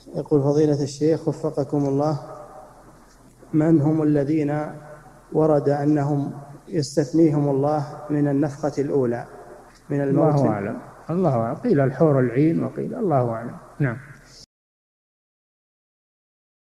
يقول فضيلة الشيخ وفقكم الله، من هم الذين ورد أنهم يستثنيهم الله من النفخة الأولى من الموت؟ الله أعلم، الله أعلم، قيل الحور العين وقيل الله أعلم. نعم.